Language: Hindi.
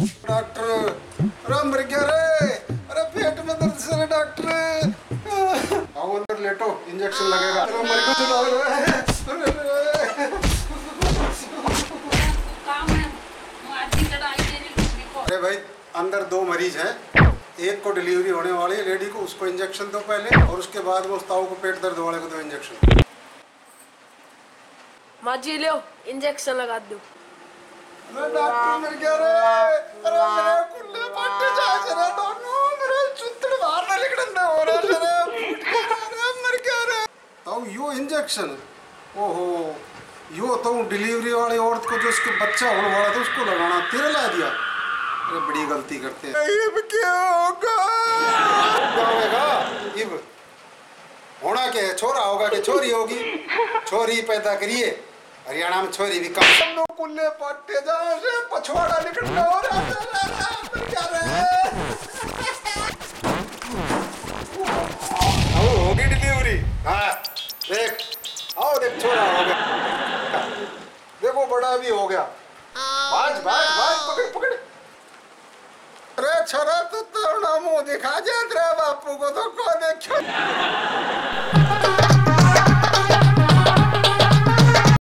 डॉक्टर, अरे मर गया रे, अरे पेट में दर्द से रे डॉक्टर। आओ अंदर लेटो, इंजेक्शन लगेगा। अरे मर गया अरे भाई, अंदर 2 मरीज हैं, एक को डिलीवरी होने वाली है लेडी को, उसको इंजेक्शन दो पहले, और उसके बाद वो उस ताऊ को पेट दर्द वाले को दो इंजेक्शन। माँ जी लो, इंजेक्शन लगा दो। अरे डॉक्टर मर गया रे, अरे मेरे कुल्ले पट्टे जा रे दोनों, मेरे चुत्तड़ बाहर ना निकलने दे हो रहा रे, अरे मर गया रे। ताऊ यो इंजेक्शन, ओहो, यो तो डिलीवरी वाली औरत को जो उसके बच्चा होने वाला था उसको लगाना, तेरे ला दिया। अरे बड़ी गलती करते हैं। इब क्या होगा? क्या होगा? इब होना क्या है? छोरा होगा कि छोरी होगी? छोरी पैदा करिए, हरियाणा में छोरी भी कम। हम लोग कुल्ले पट्टे जा से पछवाड़ा निकलना हो रहा है, क्या रे? आओ होगी डिलीवरी। हाँ देख, आओ देख, छोरा हो गया, देखो बड़ा भी हो गया। भाज भाज भाज, पकड़ पकड़। अरे छोरा, तो तोड़ा मुंह दिखा जा तेरे बापू को तो।